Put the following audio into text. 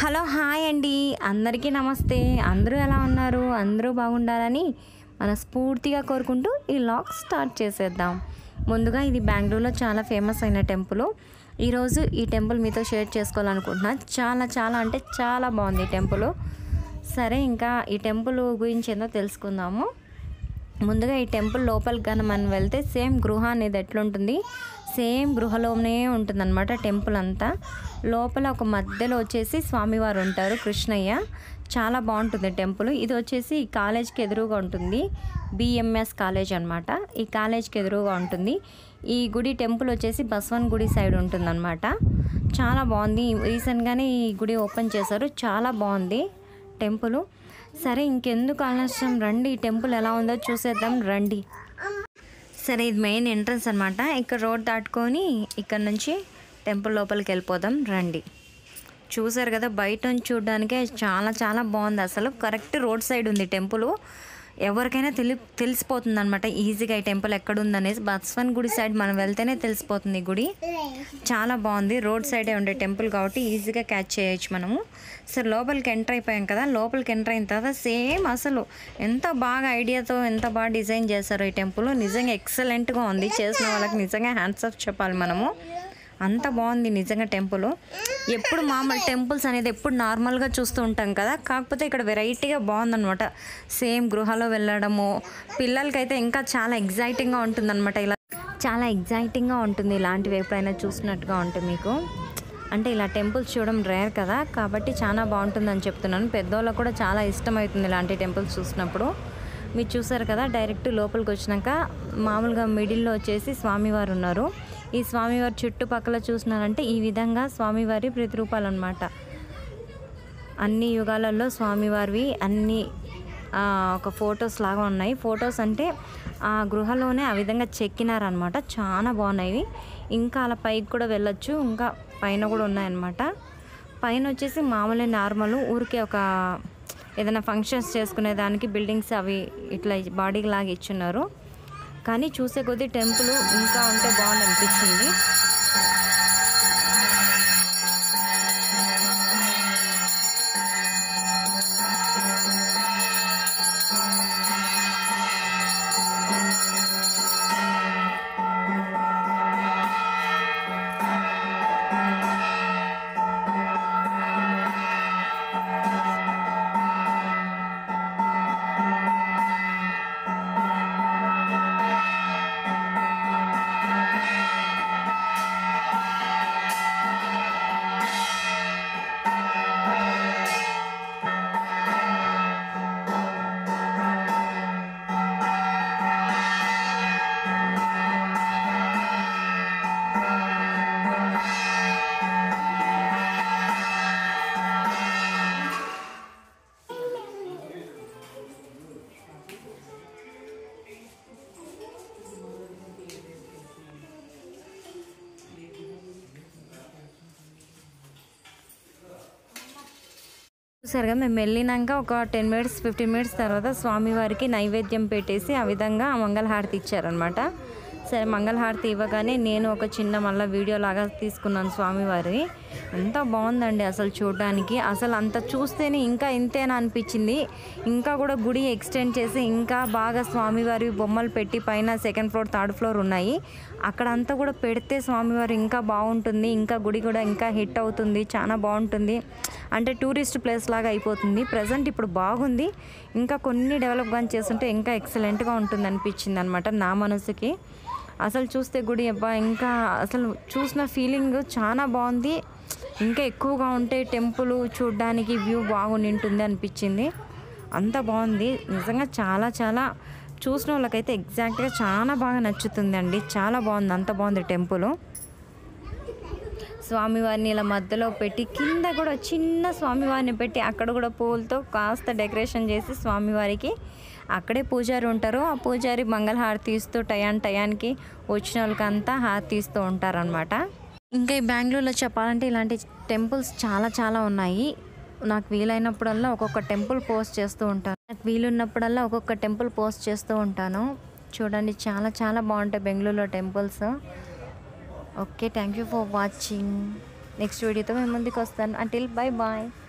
Hello hi అండి, అందరికీ నమస్తే. అందరూ ఎలా ఉన్నారు? అందరూ బాగుండాలని మనస్ఫూర్తిగా కోరుకుంటూ ఈ వ్లాగ్ స్టార్ట్ చేసేద్దాం. ముందుగా ఇది బెంగళూరులో చాలా ఫేమస్ అయిన టెంపుల్. ఈరోజు ఈ టెంపుల్ మీతో షేర్ చేసుకోవాలనుకుంటున్నాను. చాలా అంటే చాలా బాగుంది ఈ టెంపుల్. సరే, ఇంకా ఈ టెంపుల్ గురించి ఏందో తెలుసుకుందాము. ముందుగా ఈ టెంపుల్ లోపలికి కానీ మనం వెళ్తే సేమ్ గృహ అనేది ఎట్లుంటుంది, సేమ్ గృహలోనే ఉంటుందన్నమాట టెంపుల్ అంతా. లోపల ఒక మధ్యలో వచ్చేసి స్వామివారు ఉంటారు, కృష్ణయ్య. చాలా బాగుంటుంది టెంపుల్. ఇది వచ్చేసి ఈ కాలేజ్కి ఎదురుగా ఉంటుంది, బిఎంఎస్ కాలేజ్ అనమాట. ఈ కాలేజ్కి ఎదురుగా ఉంటుంది ఈ గుడి. టెంపుల్ వచ్చేసి బస్వన్ గుడి సైడ్ ఉంటుందన్నమాట. చాలా బాగుంది. రీసెంట్గానే ఈ గుడి ఓపెన్ చేశారు. చాలా బాగుంది టెంపుల్. సరే, ఇంకెందుకు ఆలస్యం, రండి ఈ టెంపుల్ ఎలా ఉందో చూసేద్దాం రండి. సరే, ఇది మెయిన్ ఎంట్రన్స్ అనమాట. ఇక్కడ రోడ్ దాటుకొని ఇక్కడ నుంచి టెంపుల్ లోపలికి వెళ్ళిపోదాం రండి. చూసారు కదా, బయట నుంచి చూడడానికే చాలా బాగుంది. అసలు కరెక్ట్ రోడ్ సైడ్ ఉంది టెంపుల్. ఎవరికైనా తెలిసిపోతుంది అనమాట ఈజీగా ఈ టెంపుల్ ఎక్కడుందనేసి. బస్వన్ గుడి సైడ్ మనం వెళ్తేనే తెలిసిపోతుంది ఈ గుడి. చాలా బాగుంది. రోడ్ సైడే ఉండే టెంపుల్ కాబట్టి ఈజీగా క్యాచ్ చేయొచ్చు మనము. సరే, లోపలికి ఎంటర్ అయిపోయాం కదా. లోపలికి ఎంటర్ అయిన తర్వాత సేమ్ అసలు ఎంత బాగా ఐడియాతో ఎంత బాగా డిజైన్ చేశారు ఈ టెంపుల్. నిజంగా ఎక్సలెంట్గా ఉంది. చేసిన వాళ్ళకి నిజంగా హ్యాండ్స్ ఆఫ్ చెప్పాలి మనము. అంత బాగుంది నిజంగా టెంపుల్. ఎప్పుడు మామూలు టెంపుల్స్ అనేది ఎప్పుడు నార్మల్గా చూస్తూ ఉంటాం కదా, కాకపోతే ఇక్కడ వెరైటీగా బాగుందనమాట. సేమ్ గృహలో వెళ్ళడము పిల్లలకైతే ఇంకా చాలా ఎగ్జైటింగ్గా ఉంటుందన్నమాట. ఇలా చాలా ఎగ్జైటింగ్గా ఉంటుంది. ఇలాంటివి ఎప్పుడైనా చూసినట్టుగా ఉంటుంది మీకు. అంటే ఇలా టెంపుల్స్ చూడడం రేర్ కదా, కాబట్టి చాలా బాగుంటుందని చెప్తున్నాను. పెద్దోళ్ళకు కూడా చాలా ఇష్టమవుతుంది ఇలాంటి టెంపుల్స్ చూసినప్పుడు. మీరు చూసారు కదా, డైరెక్ట్ లోపలికి వచ్చినాక మామూలుగా మిడిల్లో వచ్చేసి స్వామివారు ఉన్నారు. ఈ స్వామివారి చుట్టుపక్కల చూసినారంటే ఈ విధంగా స్వామివారి ప్రతిరూపాలు అనమాట. అన్ని యుగాలలో స్వామివారివి అన్ని ఒక ఫొటోస్ లాగా ఉన్నాయి. ఫొటోస్ అంటే ఆ గృహలోనే ఆ విధంగా చెక్కినారనమాట. చాలా బాగున్నాయి. ఇంకా అలా పైకి కూడా వెళ్ళొచ్చు. ఇంకా పైన కూడా ఉన్నాయన్నమాట. పైన వచ్చేసి మామూలు నార్మల్ ఊరికే ఒక ఏదైనా ఫంక్షన్స్ చేసుకునే దానికి బిల్డింగ్స్ అవి ఇట్లా బాడీకి లాగా ఇచ్చున్నారు. కానీ చూసే కొద్దీ టెంపుల్ ఇంకా ఉంటే బాగుంది అనిపించింది. చూసారుగా, మేము వెళ్ళినాక ఒక 10 మినిట్స్ 15 మినిట్స్ తర్వాత స్వామివారికి నైవేద్యం పెట్టేసి ఆ విధంగా మంగళహారతి ఇచ్చారనమాట. సరే, మంగళహారతి ఇవ్వగానే నేను ఒక చిన్న మళ్ళీ వీడియో లాగా తీసుకున్నాను స్వామివారి. ఎంత బాగుందండి అసలు చూడడానికి. అసలు అంత చూస్తేనే ఇంకా ఇంతేనా అనిపించింది. ఇంకా కూడా గుడి ఎక్స్టెండ్ చేసి ఇంకా బాగా స్వామివారి బొమ్మలు పెట్టి పైన 2nd ఫ్లోర్ 3rd ఫ్లోర్ ఉన్నాయి. అక్కడ అంతా కూడా పెడితే స్వామివారు ఇంకా బాగుంటుంది. ఇంకా గుడి కూడా ఇంకా హిట్ అవుతుంది. చాలా బాగుంటుంది. అంటే టూరిస్ట్ ప్లేస్ లాగా అయిపోతుంది. ప్రజెంట్ ఇప్పుడు బాగుంది. ఇంకా కొన్ని డెవలప్ కానీ చేస్తుంటే ఇంకా ఎక్సలెంట్గా ఉంటుంది అనిపించింది అనమాట నా మనసుకి. అసలు చూస్తే గుడి అబ్బా, ఇంకా అసలు చూసిన ఫీలింగ్ చాలా బాగుంది. ఇంకా ఎక్కువగా ఉంటే టెంపుల్ చూడడానికి వ్యూ బాగుండి ఉంటుంది అనిపించింది. అంత బాగుంది నిజంగా. చాలా చూసిన వాళ్ళకైతే ఎగ్జాక్ట్గా చాలా బాగా నచ్చుతుంది అండి. చాలా బాగుంది. అంత బాగుంది టెంపుల్. స్వామివారిని ఇలా మధ్యలో పెట్టి కింద కూడా చిన్న స్వామివారిని పెట్టి అక్కడ కూడా పూలతో కాస్త డెకరేషన్ చేసి స్వామివారికి అక్కడే పూజారి ఉంటారు. ఆ పూజారి మంగళహారతి ఇస్తూ టయానికి వచ్చిన వాళ్ళకంతా హారతి ఇస్తూ ఉంటారనమాట. ఇంకా ఈ బెంగళూరులో చెప్పాలంటే ఇలాంటి టెంపుల్స్ చాలా ఉన్నాయి. నాకు వీలైనప్పుడల్లా ఒక్కొక్క టెంపుల్ పోస్ట్ చేస్తూ ఉంటాను. నాకు వీలున్నప్పుడల్లా ఒక్కొక్క టెంపుల్ పోస్ట్ చేస్తూ ఉంటాను. చూడండి, చాలా బాగుంటాయి బెంగళూరులో temples. Okay, thank you for watching. Next వీడియోతో మేము ముందుకు వస్తాను. Until bye bye.